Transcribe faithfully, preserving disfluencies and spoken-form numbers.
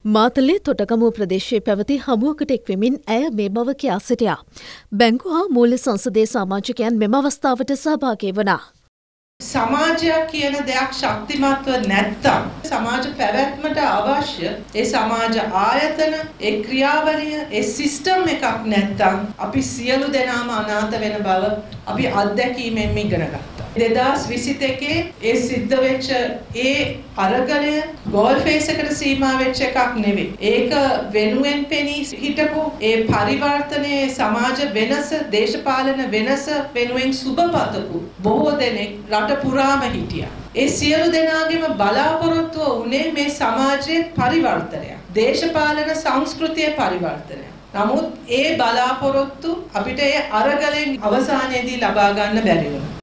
මාතලේ තොටගමුව ප්‍රදේශයේ පැවති හමුවකට එක්වෙමින් ඇය මේ බව කියා සිටියා. බැංකු හා මූල්‍ය සංසදයේ සමාජිකයන් මෙම අවස්ථාවට සහභාගී වුණා. සමාජයක් කියන දෙයක් ශක්තිමත්ව නැත්තම් සමාජ පැවැත්මට අවශ්‍ය ඒ සමාජ ආයතන ඒ ක්‍රියාවලිය ඒ සිස්ටම් එකක් නැත්තම් අපි සියලු දෙනාම අනාථ වෙන බව අපි අත්දැකීමෙන් ඉගෙන ගත්තා. දෙදාස් විසි දෙකේ ඒ සිද්ධ වෙච්ච ඒ අරගලය ගෝල් ෆේස් එකට සීමා වෙච්ච එකක් නෙවෙයි. ඒක වෙනුවෙන් පෙනී හිටපු ඒ පරිවර්තනයේ සමාජ වෙනස, දේශපාලන වෙනස වෙනුවෙන් සුබපතපු බොහෝ දෙනෙක් රට පුරාම හිටියා. ඒ සියලු දෙනාගේම බලාපොරොත්තුව උනේ මේ සමාජයේ පරිවර්තනයක්. දේශපාලන සංස්කෘතියේ පරිවර්තනයක්. නමුත් ඒ බලාපොරොත්තු අපිට ඒ අරගලෙන් අවසානයේදී ලබා ගන්න බැරි වුණා.